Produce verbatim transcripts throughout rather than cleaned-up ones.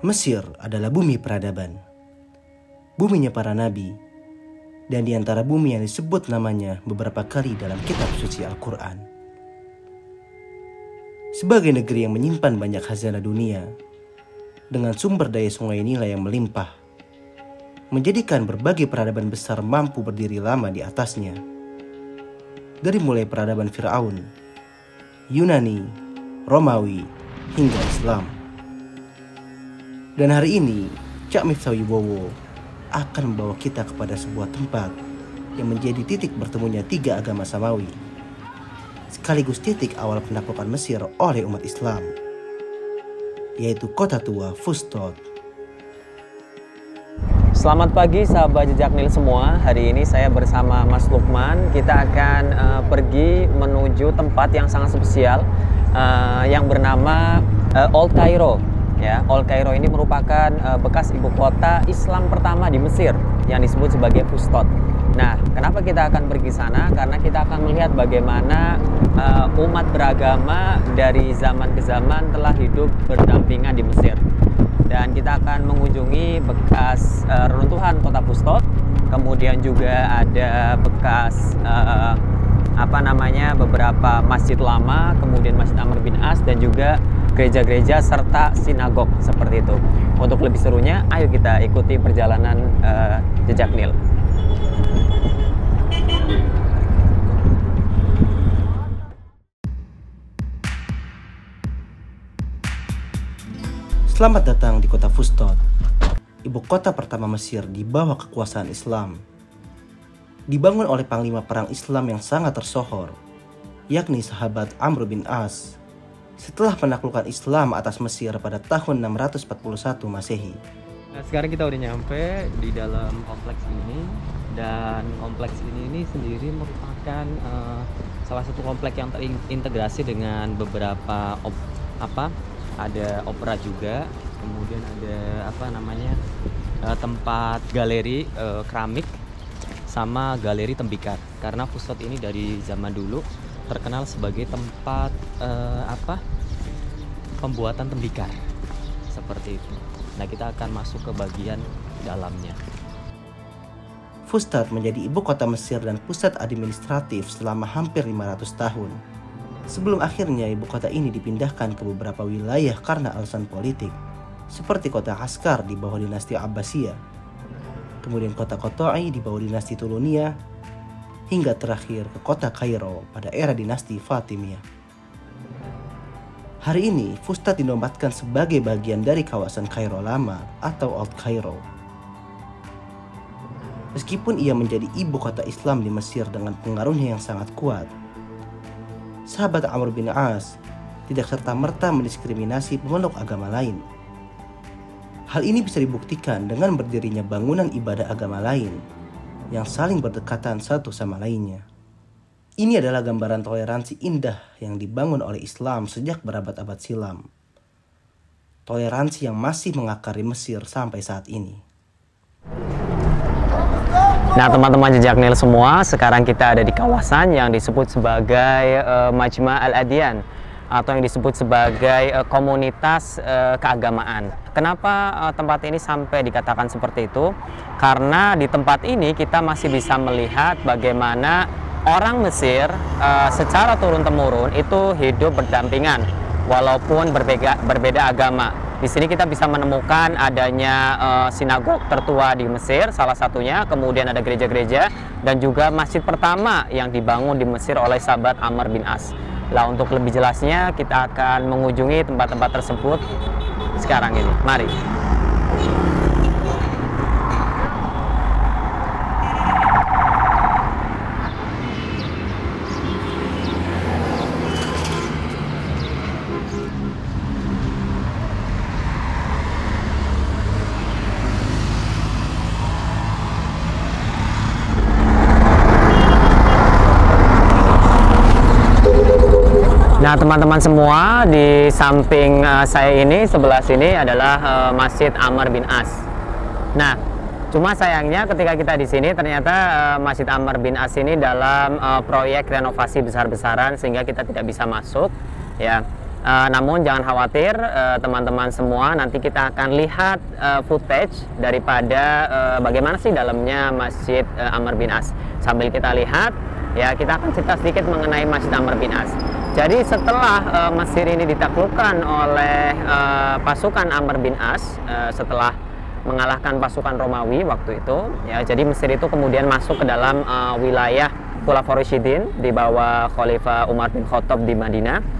Mesir adalah bumi peradaban, buminya para nabi, dan di antara bumi yang disebut namanya beberapa kali dalam kitab suci Al-Quran. Sebagai negeri yang menyimpan banyak khazanah dunia, dengan sumber daya sungai nilai yang melimpah, menjadikan berbagai peradaban besar mampu berdiri lama di atasnya. Dari mulai peradaban Fir'aun, Yunani, Romawi, hingga Islam. Dan hari ini, Cak Miftah Wibowo akan membawa kita kepada sebuah tempat yang menjadi titik bertemunya tiga agama samawi, sekaligus titik awal penaklukan Mesir oleh umat Islam, yaitu kota tua Fustot. Selamat pagi sahabat Jejak Nil semua. Hari ini saya bersama Mas Lukman. Kita akan uh, pergi menuju tempat yang sangat spesial uh, yang bernama uh, Old Cairo. Ya, Old Cairo ini merupakan uh, bekas ibu kota Islam pertama di Mesir yang disebut sebagai Fustot. Nah, kenapa kita akan pergi sana? Karena kita akan melihat bagaimana uh, umat beragama dari zaman ke zaman telah hidup berdampingan di Mesir. Dan kita akan mengunjungi bekas uh, reruntuhan kota Fustot, kemudian juga ada bekas uh, apa namanya beberapa masjid lama, kemudian Masjid Amr bin As dan juga gereja-gereja serta sinagog seperti itu. Untuk lebih serunya, ayo kita ikuti perjalanan uh, Jejak Nil. Selamat datang di kota Fustot, ibu kota pertama Mesir di bawah kekuasaan Islam. Dibangun oleh panglima perang Islam yang sangat tersohor, yakni sahabat Amr bin As, setelah penaklukan Islam atas Mesir pada tahun enam ratus empat puluh satu Masehi. Nah, sekarang kita udah nyampe di dalam kompleks ini, dan kompleks ini, ini sendiri merupakan uh, salah satu kompleks yang terintegrasi dengan beberapa op, apa ada opera juga, kemudian ada apa namanya uh, tempat galeri uh, keramik sama galeri tembikar. Karena Fustot ini dari zaman dulu terkenal sebagai tempat uh, apa pembuatan tembikar seperti itu. Nah, kita akan masuk ke bagian dalamnya. Fustot menjadi ibu kota Mesir dan pusat administratif selama hampir lima ratus tahun. Sebelum akhirnya ibu kota ini dipindahkan ke beberapa wilayah karena alasan politik, seperti kota Askar di bawah dinasti Abbasiyah, kemudian kota Qotoi di bawah dinasti Tulunia, hingga terakhir ke kota Kairo pada era dinasti Fatimiyah. Hari ini, Fustot dinobatkan sebagai bagian dari kawasan Kairo Lama atau Old Cairo. Meskipun ia menjadi ibu kota Islam di Mesir dengan pengaruhnya yang sangat kuat, sahabat Amr bin As tidak serta-merta mendiskriminasi pemeluk agama lain. Hal ini bisa dibuktikan dengan berdirinya bangunan ibadah agama lain yang saling berdekatan satu sama lainnya. Ini adalah gambaran toleransi indah yang dibangun oleh Islam sejak berabad-abad silam. Toleransi yang masih mengakar di Mesir sampai saat ini. Nah, teman-teman Jejak Nil semua, sekarang kita ada di kawasan yang disebut sebagai uh, Majma' Al-Adyan atau yang disebut sebagai uh, komunitas uh, keagamaan. Kenapa uh, tempat ini sampai dikatakan seperti itu? Karena di tempat ini kita masih bisa melihat bagaimana orang Mesir uh, secara turun-temurun itu hidup berdampingan walaupun berbeda, berbeda agama. Di sini kita bisa menemukan adanya uh, sinagog tertua di Mesir, salah satunya, kemudian ada gereja-gereja dan juga masjid pertama yang dibangun di Mesir oleh sahabat Amr bin As. Lah, untuk lebih jelasnya kita akan mengunjungi tempat-tempat tersebut sekarang ini. Mari. Nah, teman-teman semua, di samping uh, saya ini, sebelah sini adalah uh, Masjid Amr bin As. Nah, cuma sayangnya ketika kita di sini ternyata uh, Masjid Amr bin As ini dalam uh, proyek renovasi besar-besaran sehingga kita tidak bisa masuk, ya. Uh, namun jangan khawatir teman-teman uh, semua, nanti kita akan lihat uh, footage daripada uh, bagaimana sih dalamnya Masjid uh, Amr bin As. Sambil kita lihat, ya kita akan cerita sedikit mengenai Masjid Amr bin As. Jadi setelah uh, Mesir ini ditaklukkan oleh uh, pasukan Amr bin As, uh, setelah mengalahkan pasukan Romawi waktu itu, ya jadi Mesir itu kemudian masuk ke dalam uh, wilayah Khulafaur Rasyidin di bawah Khalifah Umar bin Khattab di Madinah.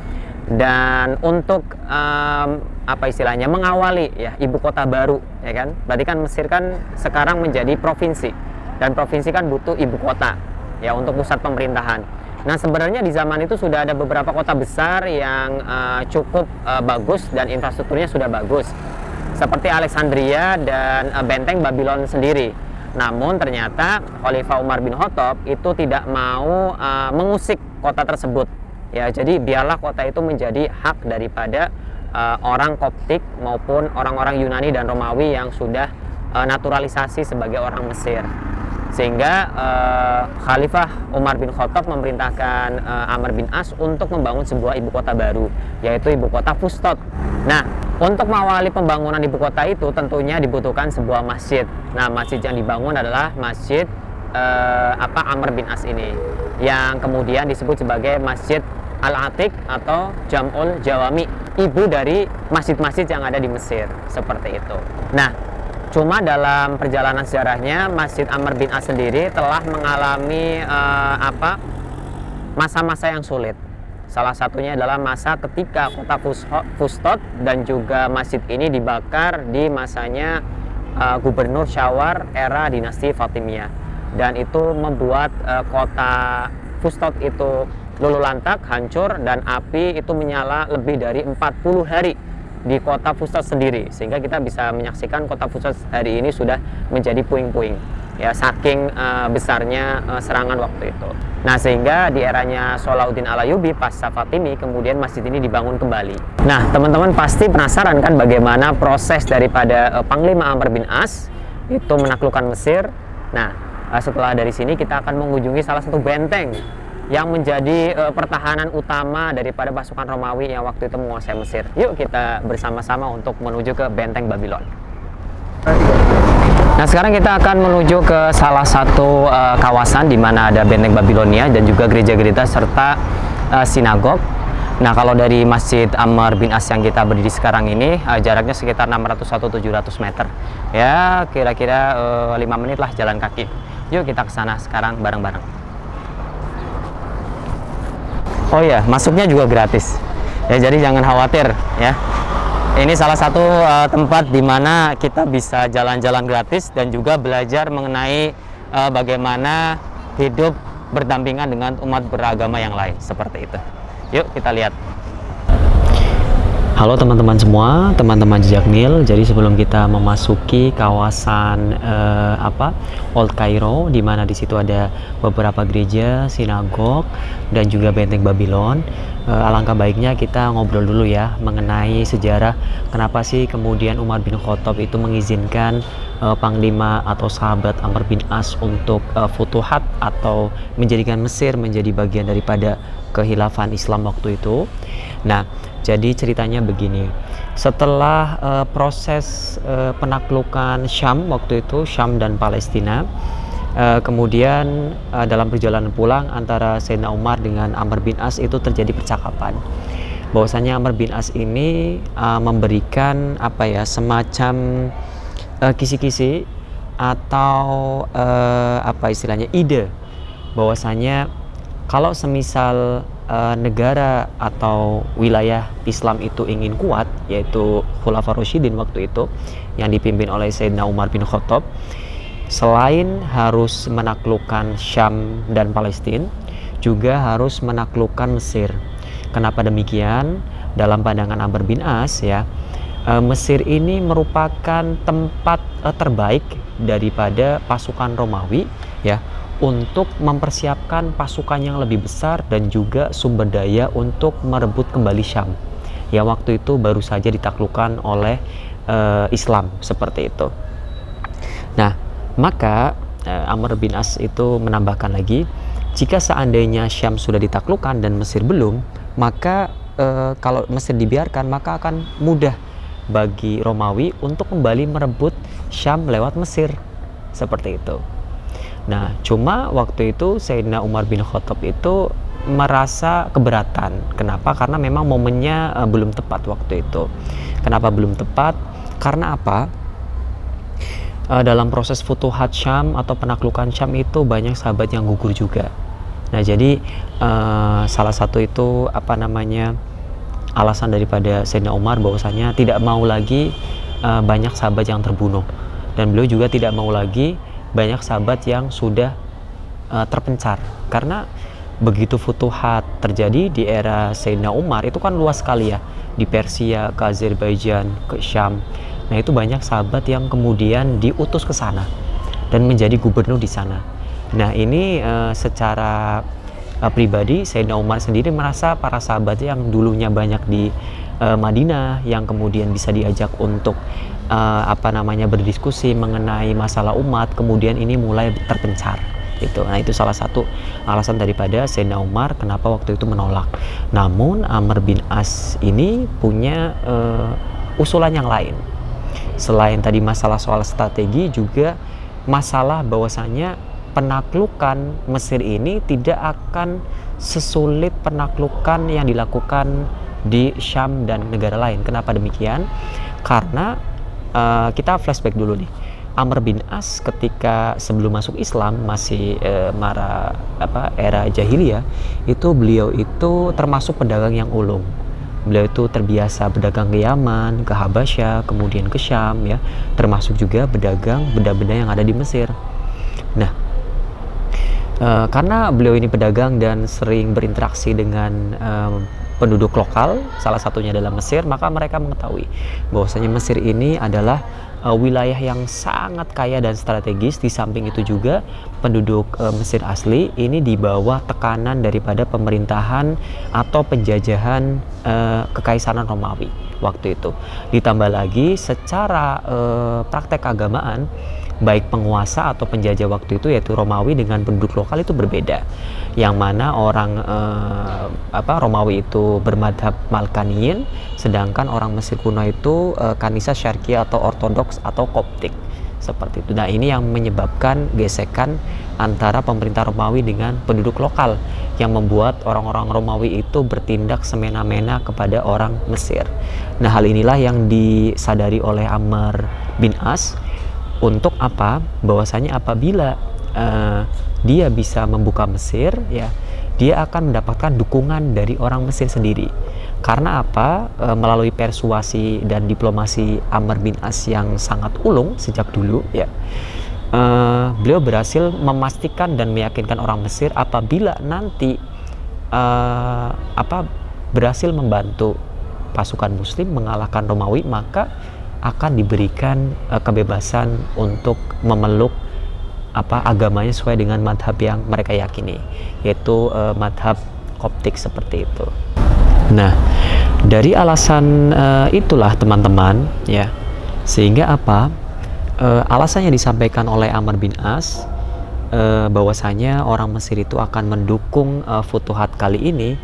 Dan untuk um, apa istilahnya mengawali ya ibu kota baru, ya kan, berarti kan Mesir kan sekarang menjadi provinsi, dan provinsi kan butuh ibu kota ya untuk pusat pemerintahan. Nah sebenarnya di zaman itu sudah ada beberapa kota besar yang uh, cukup uh, bagus dan infrastrukturnya sudah bagus, seperti Alexandria dan uh, benteng Babylon sendiri. Namun ternyata Khalifah Umar bin Khattab itu tidak mau uh, mengusik kota tersebut. Ya, jadi biarlah kota itu menjadi hak daripada uh, orang Koptik maupun orang-orang Yunani dan Romawi yang sudah uh, naturalisasi sebagai orang Mesir. Sehingga uh, Khalifah Umar bin Khattab memerintahkan uh, Amr bin As untuk membangun sebuah ibu kota baru, yaitu ibu kota Fustot. Nah, untuk mengawali pembangunan ibu kota itu tentunya dibutuhkan sebuah masjid. Nah, masjid yang dibangun adalah masjid uh, apa Amr bin As ini, yang kemudian disebut sebagai Masjid Al-Atiq atau Jam'ul Jawami, ibu dari masjid-masjid yang ada di Mesir, seperti itu. Nah, cuma dalam perjalanan sejarahnya Masjid Amr bin As sendiri telah mengalami uh, apa masa-masa yang sulit. Salah satunya adalah masa ketika kota Fustot dan juga masjid ini dibakar di masanya uh, Gubernur Syawar era dinasti Fatimiyah, dan itu membuat uh, kota Fustot itu luluh lantak, hancur, dan api itu menyala lebih dari empat puluh hari di kota Fustot sendiri, sehingga kita bisa menyaksikan kota Fustot hari ini sudah menjadi puing-puing ya, saking uh, besarnya uh, serangan waktu itu. Nah, sehingga di eranya Solahuddin Al-Ayyubi pasca Fatimi kemudian masjid ini dibangun kembali. Nah, teman-teman pasti penasaran kan bagaimana proses daripada uh, Panglima Amr bin As itu menaklukkan Mesir. Nah, uh, setelah dari sini kita akan mengunjungi salah satu benteng yang menjadi uh, pertahanan utama daripada pasukan Romawi yang waktu itu menguasai Mesir. Yuk kita bersama-sama untuk menuju ke benteng Babylon. Nah, sekarang kita akan menuju ke salah satu uh, kawasan di mana ada benteng Babilonia dan juga gereja-gereja serta uh, sinagog. Nah, kalau dari Masjid Amr bin As yang kita berdiri sekarang ini uh, jaraknya sekitar enam ratus sampai tujuh ratus meter. Ya, kira-kira uh, lima menit lah jalan kaki. Yuk kita ke sana sekarang bareng-bareng. Oh ya, masuknya juga gratis. Ya, jadi jangan khawatir ya. Ini salah satu uh, tempat di mana kita bisa jalan-jalan gratis dan juga belajar mengenai uh, bagaimana hidup berdampingan dengan umat beragama yang lain, seperti itu. Yuk kita lihat. Halo teman-teman semua, teman-teman Jejak Nil. Jadi sebelum kita memasuki kawasan eh, apa Old Cairo, di mana di situ ada beberapa gereja, sinagog, dan juga benteng Babylon, eh, alangkah baiknya kita ngobrol dulu ya mengenai sejarah kenapa sih kemudian Umar bin Khattab itu mengizinkan eh, Panglima atau sahabat Amr bin As untuk eh, futuhat atau menjadikan Mesir menjadi bagian daripada kehilafan Islam waktu itu. Nah, jadi ceritanya begini, setelah uh, proses uh, penaklukan Syam waktu itu, Syam dan Palestina, uh, kemudian uh, dalam perjalanan pulang antara Sayyidina Umar dengan Amr bin As itu terjadi percakapan bahwasanya Amr bin As ini uh, memberikan apa ya semacam uh, kisi-kisi atau uh, apa istilahnya ide bahwasanya kalau semisal uh, negara atau wilayah Islam itu ingin kuat, yaitu Khulafaur Rasyidin waktu itu yang dipimpin oleh Sayyidina Umar bin Khattab, selain harus menaklukkan Syam dan Palestina, juga harus menaklukkan Mesir. Kenapa demikian? Dalam pandangan Amr bin As ya, uh, Mesir ini merupakan tempat uh, terbaik daripada pasukan Romawi ya, untuk mempersiapkan pasukan yang lebih besar dan juga sumber daya untuk merebut kembali Syam yang waktu itu baru saja ditaklukkan oleh uh, Islam, seperti itu. Nah, maka uh, Amr bin As itu menambahkan lagi, jika seandainya Syam sudah ditaklukkan dan Mesir belum, maka uh, kalau Mesir dibiarkan maka akan mudah bagi Romawi untuk kembali merebut Syam lewat Mesir, seperti itu. Nah, cuma waktu itu Sayyidina Umar bin Khattab itu merasa keberatan. Kenapa? Karena memang momennya uh, belum tepat waktu itu. Kenapa belum tepat? Karena apa? Uh, dalam proses Futuhat Syam atau penaklukan Syam itu banyak sahabat yang gugur juga. Nah, jadi uh, salah satu itu apa namanya alasan daripada Sayyidina Umar bahwasanya tidak mau lagi uh, banyak sahabat yang terbunuh, dan beliau juga tidak mau lagi banyak sahabat yang sudah uh, terpencar, karena begitu Futuhat terjadi di era Sayyidina Umar itu kan luas sekali ya, di Persia, ke Azerbaijan, ke Syam. Nah, itu banyak sahabat yang kemudian diutus ke sana dan menjadi gubernur di sana. Nah, ini uh, secara uh, pribadi Sayyidina Umar sendiri merasa para sahabat yang dulunya banyak di uh, Madinah, yang kemudian bisa diajak untuk uh, apa namanya berdiskusi mengenai masalah umat, kemudian ini mulai terpencar. Itu. Nah, itu salah satu alasan daripada Sayyidina Umar kenapa waktu itu menolak. Namun Amr bin As ini punya uh, usulan yang lain. Selain tadi masalah soal strategi, juga masalah bahwasanya penaklukan Mesir ini tidak akan sesulit penaklukan yang dilakukan di Syam dan negara lain. Kenapa demikian? Karena uh, kita flashback dulu nih. Amr bin As ketika sebelum masuk Islam, masih uh, mara apa era jahiliyah, itu beliau itu termasuk pedagang yang ulung. Beliau itu terbiasa berdagang ke Yaman, ke Habasyah, kemudian ke Syam ya, termasuk juga berdagang benda-benda yang ada di Mesir. Nah, Uh, karena beliau ini pedagang dan sering berinteraksi dengan um, penduduk lokal, salah satunya adalah Mesir, maka mereka mengetahui bahwasanya Mesir ini adalah uh, wilayah yang sangat kaya dan strategis. Di samping itu juga penduduk uh, Mesir asli ini di bawah tekanan daripada pemerintahan atau penjajahan uh, Kekaisaran Romawi waktu itu. Ditambah lagi secara uh, praktek keagamaan, baik penguasa atau penjajah waktu itu yaitu Romawi dengan penduduk lokal itu berbeda. Yang mana orang eh, apa Romawi itu bermadhab Malkaniyin, sedangkan orang Mesir kuno itu eh, Kanisa Syarqiyah atau Ortodoks atau Koptik, seperti itu. Nah, ini yang menyebabkan gesekan antara pemerintah Romawi dengan penduduk lokal, yang membuat orang-orang Romawi itu bertindak semena-mena kepada orang Mesir. Nah, hal inilah yang disadari oleh Amr bin As. Untuk apa? Bahwasanya apabila uh, dia bisa membuka Mesir, ya, dia akan mendapatkan dukungan dari orang Mesir sendiri. Karena apa? E, melalui persuasi dan diplomasi Amr bin As yang sangat ulung sejak dulu, ya, e, beliau berhasil memastikan dan meyakinkan orang Mesir apabila nanti e, apa berhasil membantu pasukan Muslim mengalahkan Romawi, maka akan diberikan uh, kebebasan untuk memeluk apa agamanya sesuai dengan madhab yang mereka yakini, yaitu uh, madhab Koptik, seperti itu. Nah, dari alasan uh, itulah teman-teman, ya, sehingga apa uh, alasan yang disampaikan oleh Amr bin As uh, bahwasanya orang Mesir itu akan mendukung uh, Futuhat kali ini,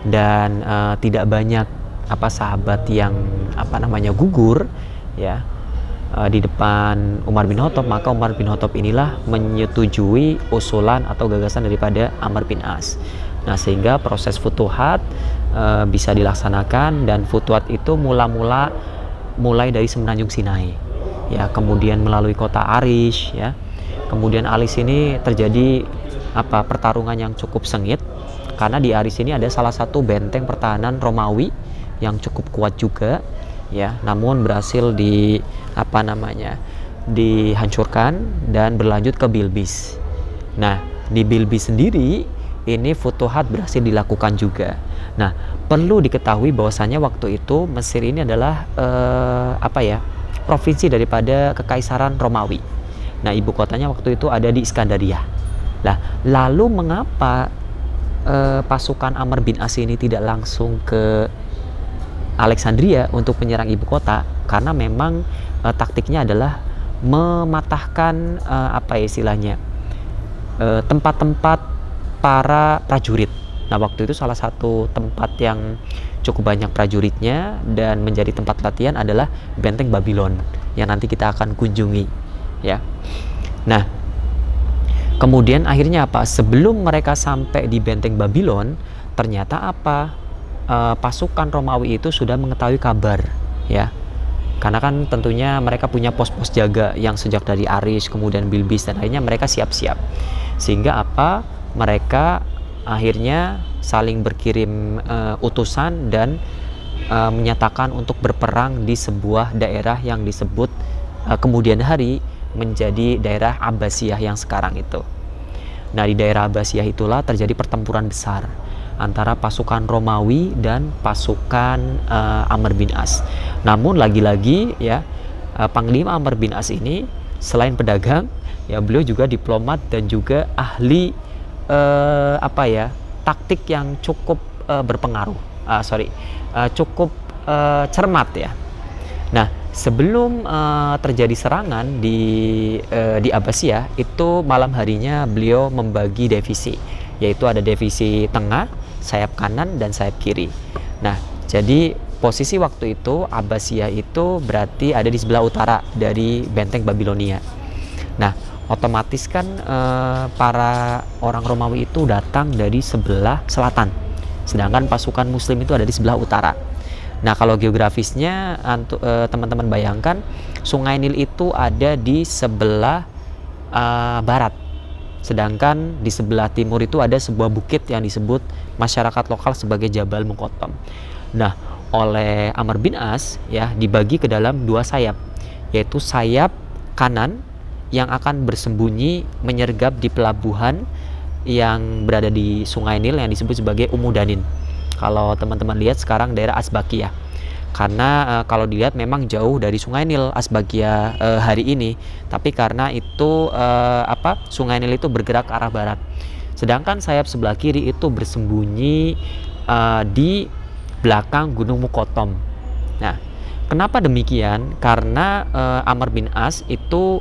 dan uh, tidak banyak apa sahabat yang apa namanya gugur, ya, uh, di depan Umar bin Khattab, maka Umar bin Khattab inilah menyetujui usulan atau gagasan daripada Amr bin As. Nah, sehingga proses Futuhat uh, bisa dilaksanakan, dan Futuhat itu mula-mula mulai dari Semenanjung Sinai, ya, kemudian melalui kota Arish, ya, kemudian Arish ini terjadi apa pertarungan yang cukup sengit, karena di Arish ini ada salah satu benteng pertahanan Romawi yang cukup kuat juga, ya, namun berhasil di apa namanya dihancurkan dan berlanjut ke Bilbis. Nah, di Bilbis sendiri ini Futuhat berhasil dilakukan juga. Nah, perlu diketahui bahwasanya waktu itu Mesir ini adalah eh, apa ya provinsi daripada Kekaisaran Romawi. Nah, ibu kotanya waktu itu ada di Iskandaria. Nah, lalu mengapa eh, pasukan Amr bin As ini tidak langsung ke Alexandria untuk menyerang ibu kota? Karena memang e, taktiknya adalah mematahkan e, apa istilahnya tempat-tempat para prajurit. Nah, waktu itu salah satu tempat yang cukup banyak prajuritnya dan menjadi tempat latihan adalah Benteng Babylon yang nanti kita akan kunjungi, ya. Nah, kemudian akhirnya apa? Sebelum mereka sampai di Benteng Babylon, ternyata apa? E, pasukan Romawi itu sudah mengetahui kabar, ya. Karena kan tentunya mereka punya pos-pos jaga yang sejak dari Aris, kemudian Bilbis, dan akhirnya mereka siap-siap. Sehingga apa? Mereka akhirnya saling berkirim uh, utusan dan uh, menyatakan untuk berperang di sebuah daerah yang disebut uh, kemudian hari menjadi daerah Abbasiyah yang sekarang itu. Nah, di daerah Abbasiyah itulah terjadi pertempuran besar antara pasukan Romawi dan pasukan uh, Amr bin As. Namun lagi-lagi ya, uh, Panglima Amr bin As ini selain pedagang, ya beliau juga diplomat dan juga ahli uh, apa ya taktik yang cukup uh, berpengaruh, uh, sorry, uh, cukup uh, cermat ya. Nah, sebelum uh, terjadi serangan di uh, di Abbasiyah itu malam harinya beliau membagi divisi, yaitu ada divisi tengah, sayap kanan dan sayap kiri. Nah, jadi posisi waktu itu Abbasiyah itu berarti ada di sebelah utara dari benteng Babilonia. Nah, otomatis kan eh, para orang Romawi itu datang dari sebelah selatan, sedangkan pasukan Muslim itu ada di sebelah utara. Nah, kalau geografisnya eh, teman-teman bayangkan Sungai Nil itu ada di sebelah eh, barat, sedangkan di sebelah timur itu ada sebuah bukit yang disebut masyarakat lokal sebagai Jabal Muqattam. Nah, oleh Amr bin As ya dibagi ke dalam dua sayap, yaitu sayap kanan yang akan bersembunyi menyergap di pelabuhan yang berada di Sungai Nil yang disebut sebagai Umudanin. Kalau teman-teman lihat sekarang daerah Asbaqiyah, karena e, kalau dilihat memang jauh dari Sungai Nil Asbaqiyah e, hari ini, tapi karena itu e, apa Sungai Nil itu bergerak ke arah barat, sedangkan sayap sebelah kiri itu bersembunyi e, di belakang Gunung Muqattam. Nah, kenapa demikian? Karena e, Amr bin As itu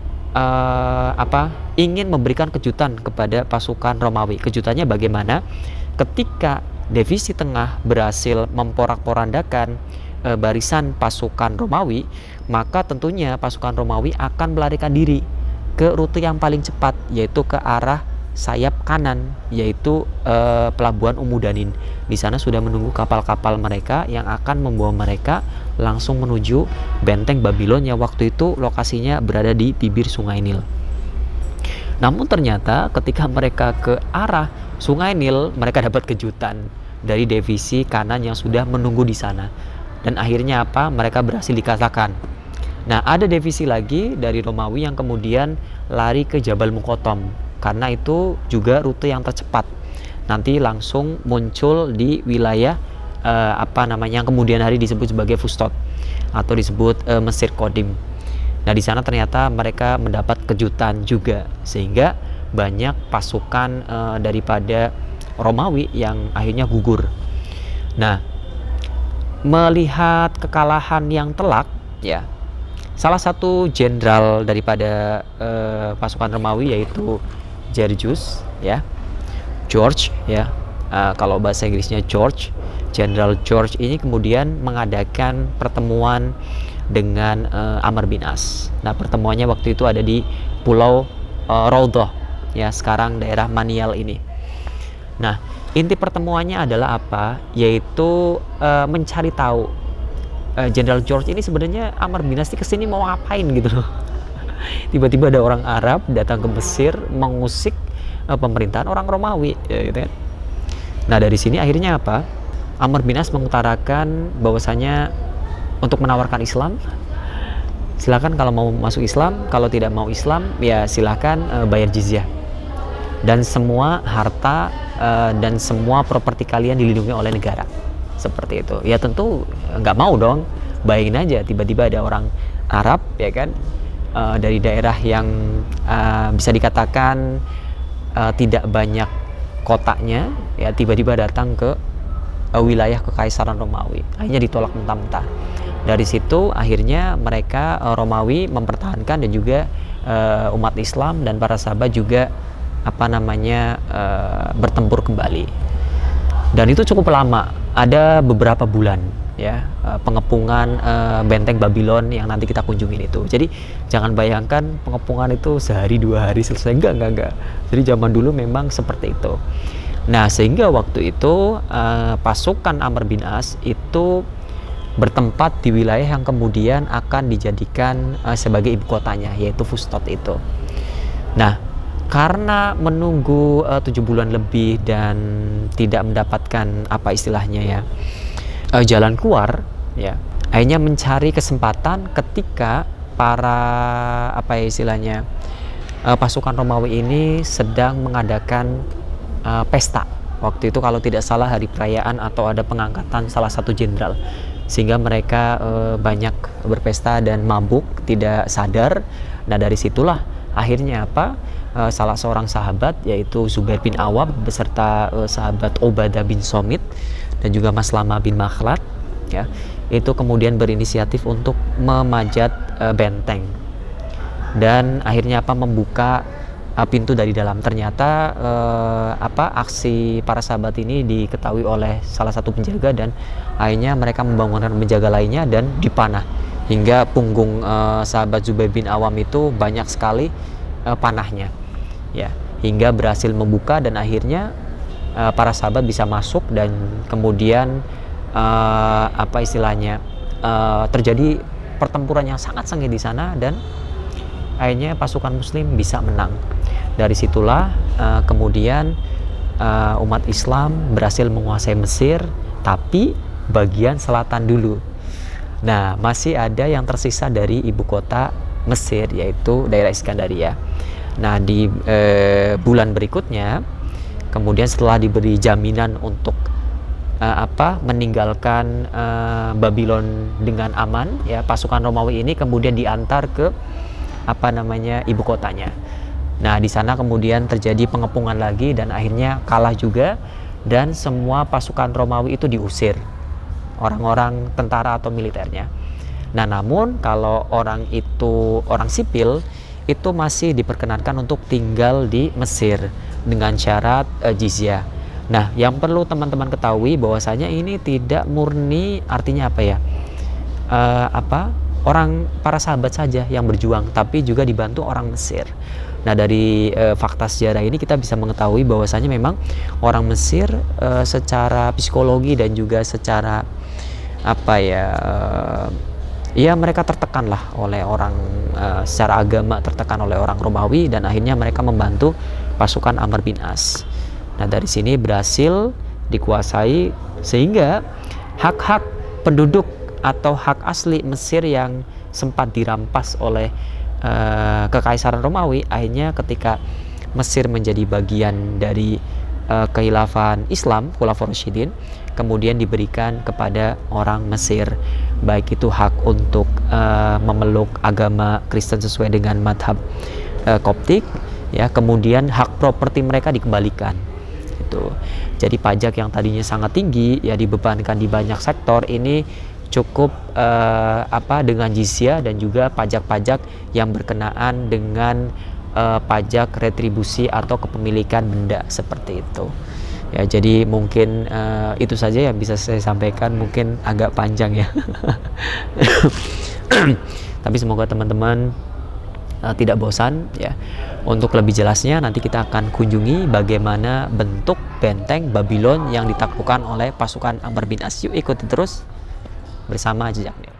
Uh, apa ingin memberikan kejutan kepada pasukan Romawi. Kejutannya bagaimana? Ketika divisi tengah berhasil memporak-porandakan uh, barisan pasukan Romawi, maka tentunya pasukan Romawi akan melarikan diri ke rute yang paling cepat, yaitu ke arah sayap kanan, yaitu uh, pelabuhan Umudanin. Di sana sudah menunggu kapal-kapal mereka yang akan membawa mereka langsung menuju benteng Babylon yang waktu itu lokasinya berada di bibir Sungai Nil. Namun ternyata ketika mereka ke arah Sungai Nil, mereka dapat kejutan dari divisi kanan yang sudah menunggu di sana. Dan akhirnya apa? Mereka berhasil dikalahkan. Nah, ada divisi lagi dari Romawi yang kemudian lari ke Jabal Muqattam, karena itu juga rute yang tercepat. Nanti langsung muncul di wilayah Uh, apa namanya yang kemudian hari disebut sebagai Fustot atau disebut uh, Mesir Kodim. Nah, di sana ternyata mereka mendapat kejutan juga, sehingga banyak pasukan uh, daripada Romawi yang akhirnya gugur. Nah, melihat kekalahan yang telak, ya, salah satu jenderal daripada uh, pasukan Romawi yaitu Gergus, ya, George, ya, uh, kalau bahasa Inggrisnya George. Jenderal George ini kemudian mengadakan pertemuan dengan uh, Amr bin As. Nah, pertemuannya waktu itu ada di Pulau uh, Raudhah, ya, sekarang daerah Manial ini. Nah, inti pertemuannya adalah apa? Yaitu uh, mencari tahu Jenderal uh, George ini sebenarnya Amr bin As kesini mau ngapain gitu loh. Tiba-tiba ada orang Arab datang ke Mesir mengusik uh, pemerintahan orang Romawi, ya, gitu kan. Nah, dari sini akhirnya apa? Amr bin As mengutarakan bahwasanya untuk menawarkan Islam, silakan kalau mau masuk Islam, kalau tidak mau Islam ya silakan uh, bayar jizyah, dan semua harta uh, dan semua properti kalian dilindungi oleh negara, seperti itu. Ya tentu nggak mau dong. Bayangin aja tiba-tiba ada orang Arab, ya kan, uh, dari daerah yang uh, bisa dikatakan uh, tidak banyak kotanya, ya tiba-tiba datang ke wilayah kekaisaran Romawi, akhirnya ditolak mentah-mentah. Dari situ akhirnya mereka Romawi mempertahankan dan juga uh, umat Islam dan para sahabat juga apa namanya uh, bertempur kembali. Dan itu cukup lama, ada beberapa bulan ya pengepungan uh, benteng Babylon yang nanti kita kunjungin itu. Jadi jangan bayangkan pengepungan itu sehari dua hari selesai, enggak enggak enggak. Jadi zaman dulu memang seperti itu. Nah, sehingga waktu itu uh, pasukan Amr bin As itu bertempat di wilayah yang kemudian akan dijadikan uh, sebagai ibu kotanya, yaitu Fustot itu. Nah, karena menunggu uh, tujuh bulan lebih dan tidak mendapatkan apa istilahnya ya uh, jalan keluar, ya akhirnya mencari kesempatan ketika para apa ya istilahnya uh, pasukan Romawi ini sedang mengadakan uh, pesta. Waktu itu kalau tidak salah hari perayaan atau ada pengangkatan salah satu jenderal, sehingga mereka uh, banyak berpesta dan mabuk tidak sadar. Nah, dari situlah akhirnya apa uh, salah seorang sahabat yaitu Zubair bin Awam beserta uh, sahabat Ubadah bin Somit dan juga Maslama bin Makhlad ya, itu kemudian berinisiatif untuk memajat uh, benteng dan akhirnya apa membuka uh, pintu dari dalam. Ternyata uh, apa aksi para sahabat ini diketahui oleh salah satu penjaga dan akhirnya mereka membangunkan penjaga lainnya dan dipanah hingga punggung uh, sahabat Zubair bin Awam itu banyak sekali uh, panahnya ya, hingga berhasil membuka dan akhirnya uh, para sahabat bisa masuk dan kemudian uh, apa istilahnya uh, terjadi pertempuran yang sangat sengit di sana dan akhirnya pasukan muslim bisa menang. Dari situlah uh, kemudian uh, umat Islam berhasil menguasai Mesir, tapi bagian selatan dulu. Nah, masih ada yang tersisa dari ibu kota Mesir, yaitu daerah Iskandaria. Nah, di eh, bulan berikutnya, kemudian setelah diberi jaminan untuk eh, apa meninggalkan eh, Babylon dengan aman, ya pasukan Romawi ini kemudian diantar ke apa namanya ibu kotanya. Nah, di sana kemudian terjadi pengepungan lagi dan akhirnya kalah juga dan semua pasukan Romawi itu diusir. Orang-orang tentara atau militernya. Nah, namun kalau orang itu orang sipil itu masih diperkenankan untuk tinggal di Mesir dengan syarat uh, jizyah. Nah, yang perlu teman-teman ketahui bahwasanya ini tidak murni artinya apa ya? Uh, apa? Orang para sahabat saja yang berjuang, tapi juga dibantu orang Mesir. Nah, dari uh, fakta sejarah ini kita bisa mengetahui bahwasanya memang orang Mesir uh, secara psikologi dan juga secara apa ya uh, ya mereka tertekan lah oleh orang uh, secara agama, tertekan oleh orang Romawi dan akhirnya mereka membantu pasukan Amr bin As. Nah, dari sini berhasil dikuasai sehingga hak-hak penduduk atau hak asli Mesir yang sempat dirampas oleh uh, kekaisaran Romawi akhirnya ketika Mesir menjadi bagian dari uh, kekhilafan Islam, Khulafaur Rasyidin, kemudian diberikan kepada orang Mesir, baik itu hak untuk uh, memeluk agama Kristen sesuai dengan madhab uh, Koptik, ya, kemudian hak properti mereka dikembalikan. Itu. Jadi pajak yang tadinya sangat tinggi, ya dibebankan di banyak sektor ini cukup uh, apa dengan jizyah dan juga pajak-pajak yang berkenaan dengan uh, pajak retribusi atau kepemilikan benda seperti itu. Ya, jadi mungkin uh, itu saja yang bisa saya sampaikan, mungkin agak panjang ya. Tapi semoga teman-teman uh, tidak bosan ya. Untuk lebih jelasnya nanti kita akan kunjungi bagaimana bentuk benteng Babylon yang ditaklukkan oleh pasukan Amr bin As. Yuk ikuti terus bersama Jejak Nil.